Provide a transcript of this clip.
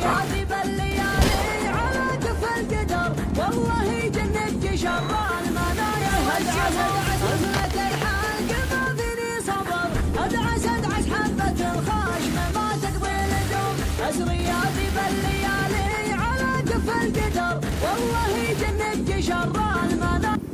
عذب الليالي على كف القدر، والله يجنك شر المنايا والجهل. أزمة الحق ما فيني صبر، أدعس حبة الخشم ما تقضي لدوم. أسري عذب الليالي على كف القدر، والله يجنك شر المنايا.